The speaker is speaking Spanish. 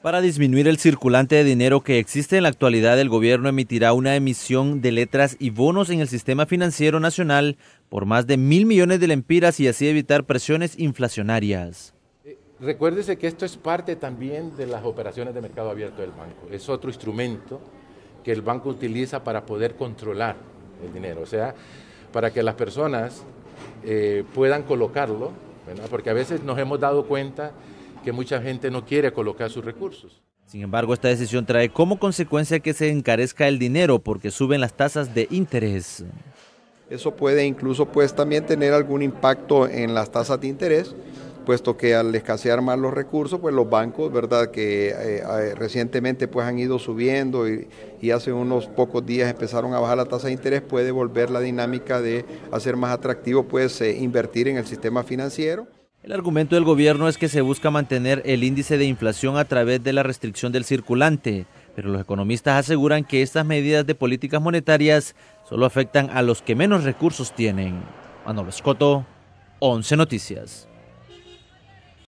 Para disminuir el circulante de dinero que existe en la actualidad, el gobierno emitirá una emisión de letras y bonos en el sistema financiero nacional por más de 1.000 millones de lempiras y así evitar presiones inflacionarias. Recuérdese que esto es parte también de las operaciones de mercado abierto del banco. Es otro instrumento que el banco utiliza para poder controlar el dinero, o sea, para que las personas puedan colocarlo, ¿verdad? Porque a veces nos hemos dado cuenta que mucha gente no quiere colocar sus recursos. Sin embargo, esta decisión trae como consecuencia que se encarezca el dinero porque suben las tasas de interés. Eso puede incluso también tener algún impacto en las tasas de interés, puesto que al escasear más los recursos, pues los bancos, ¿verdad?, que recientemente pues han ido subiendo y hace unos pocos días empezaron a bajar la tasa de interés, puede volver la dinámica de hacer más atractivo pues invertir en el sistema financiero. El argumento del gobierno es que se busca mantener el índice de inflación a través de la restricción del circulante, pero los economistas aseguran que estas medidas de políticas monetarias solo afectan a los que menos recursos tienen. Manolo Escoto, 11 Noticias.